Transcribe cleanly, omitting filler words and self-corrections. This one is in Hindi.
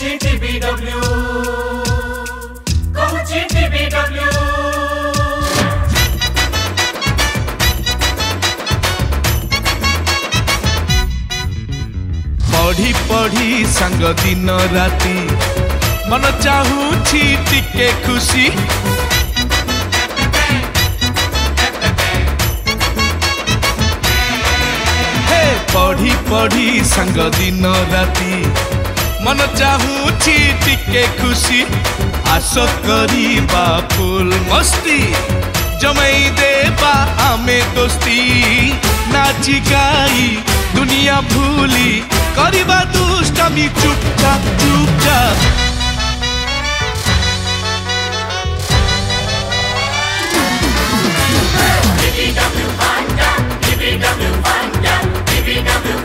कहुची टीबीडब्ल्यू कहुची टीबीडब्ल्यू पढ़ी पढ़ी संग दिन राती मन चाहूची टिके खुशी हे पढ़ी पढ़ी संग दिन राती मन चाहूची टिके खुशी आस करिबा फुल मस्ती जमई देबा आमे दोस्ती नाची गाई दुनिया भूली करिबा दुष्टामी चुपचाप चुपचाप टीबीडब्ल्यू